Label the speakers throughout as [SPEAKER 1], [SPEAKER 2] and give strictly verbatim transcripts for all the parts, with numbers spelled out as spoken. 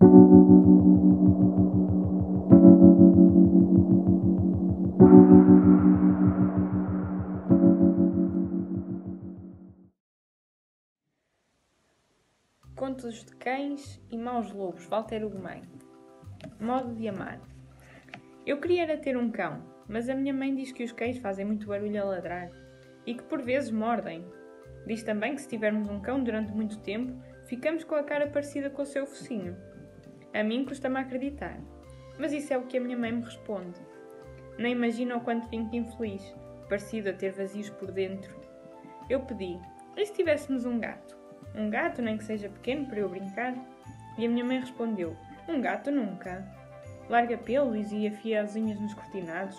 [SPEAKER 1] Contos de Cães e Maus Lobos, Walter Ugumem. Modo de amar. Eu queria era ter um cão, mas a minha mãe diz que os cães fazem muito barulho a ladrar e que por vezes mordem. Diz também que se tivermos um cão durante muito tempo, ficamos com a cara parecida com o seu focinho. A mim custa-me acreditar, mas isso é o que a minha mãe me responde. Nem imagina o quanto fico infeliz, parecido a ter vazios por dentro. Eu pedi, e se tivéssemos um gato? Um gato, nem que seja pequeno, para eu brincar? E a minha mãe respondeu, um gato nunca. Larga pelos e afia as unhas nos cortinados.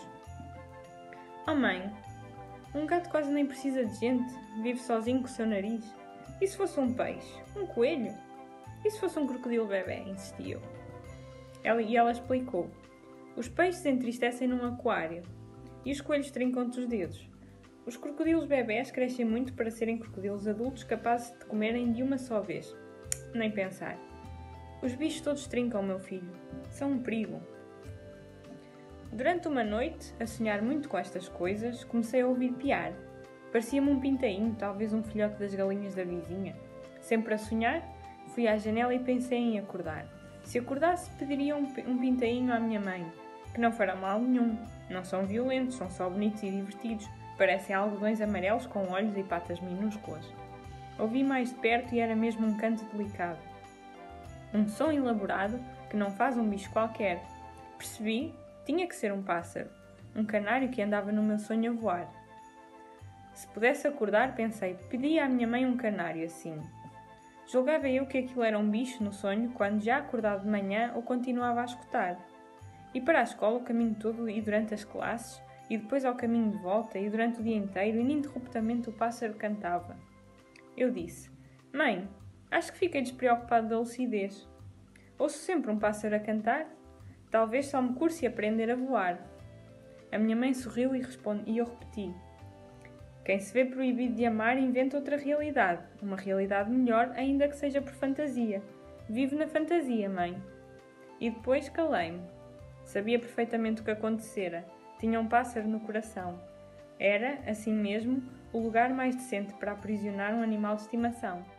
[SPEAKER 1] Oh mãe, um gato quase nem precisa de gente, vive sozinho com o seu nariz. E se fosse um peixe? Um coelho? E se fosse um crocodilo bebê? Insisti eu. Ela, e ela explicou, os peixes entristecem num aquário e os coelhos trincam-te os dedos. Os crocodilos bebés crescem muito para serem crocodilos adultos capazes de te comerem de uma só vez. Nem pensar. Os bichos todos trincam, meu filho. São um perigo. Durante uma noite, a sonhar muito com estas coisas, comecei a ouvir piar. Parecia-me um pintainho, talvez um filhote das galinhas da vizinha. Sempre a sonhar, fui à janela e pensei em acordar. Se acordasse, pediria um, um pintainho à minha mãe, que não fará mal nenhum. Não são violentos, são só bonitos e divertidos. Parecem algodões amarelos com olhos e patas minúsculas. Ouvi mais de perto e era mesmo um canto delicado. Um som elaborado que não faz um bicho qualquer. Percebi, tinha que ser um pássaro. Um canário que andava no meu sonho a voar. Se pudesse acordar, pensei, pedia à minha mãe um canário assim. Julgava eu que aquilo era um bicho no sonho quando já acordado de manhã o continuava a escutar. E para a escola o caminho todo e durante as classes, e depois ao caminho de volta e durante o dia inteiro, ininterruptamente o pássaro cantava. Eu disse, mãe, acho que fiquei despreocupado da lucidez. Ouço sempre um pássaro a cantar? Talvez só me curse aprender a voar. A minha mãe sorriu e, responde, e eu repeti. Quem se vê proibido de amar inventa outra realidade, uma realidade melhor, ainda que seja por fantasia. Vive na fantasia, mãe. E depois calei-me. Sabia perfeitamente o que acontecera. Tinha um pássaro no coração. Era, assim mesmo, o lugar mais decente para aprisionar um animal de estimação.